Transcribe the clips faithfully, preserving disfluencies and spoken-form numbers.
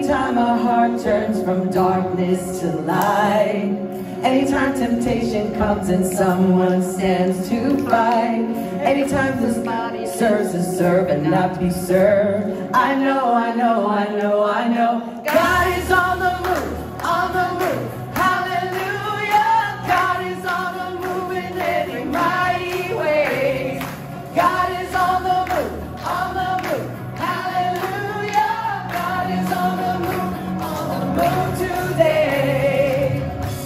Anytime a heart turns from darkness to light, anytime temptation comes and someone stands to fight, anytime this body serves to serve and not be served, I know, I know, I know, I know, God is on the move, on the move, hallelujah. God is on the move in any mighty ways. God is on the move, on the move, hallelujah. God is on the move, on the move today.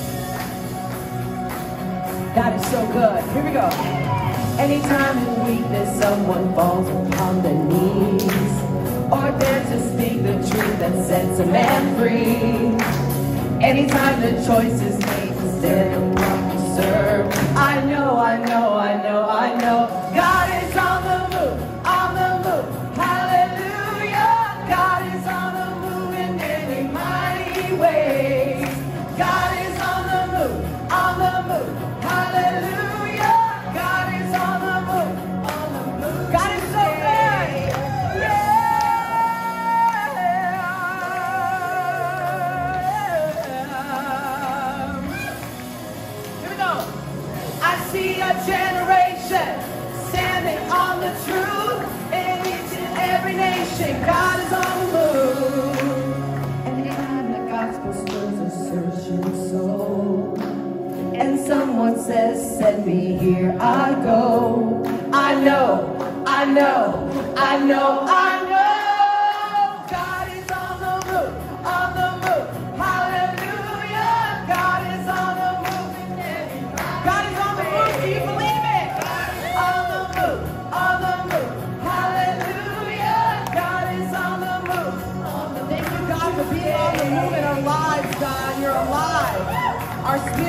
God is so good. Here we go. Anytime in weakness someone falls upon their knees, or dares to speak the truth that sets a man free, anytime the choice is made to stand and walk to serve, I know, I know, I know, I know, God is on the move, on the move, hallelujah. God is on the move in any mighty ways. God is on the move, on the move, hallelujah. God is on the move, on the move. God is so good. Yeah. Here we go. I see a generation standing on the truth in each and every nation. God is on the move. Anytime the gospel stirs a searching soul, and someone says, send me here, I go. I know, I know, I know, I know. God is on the move, on the move, hallelujah. God is on the move. God is on the move, do you believe it? On the move, on the move, hallelujah. God is on the move. Thank you, God, for being on the move in our lives, God. You're alive. Our spirit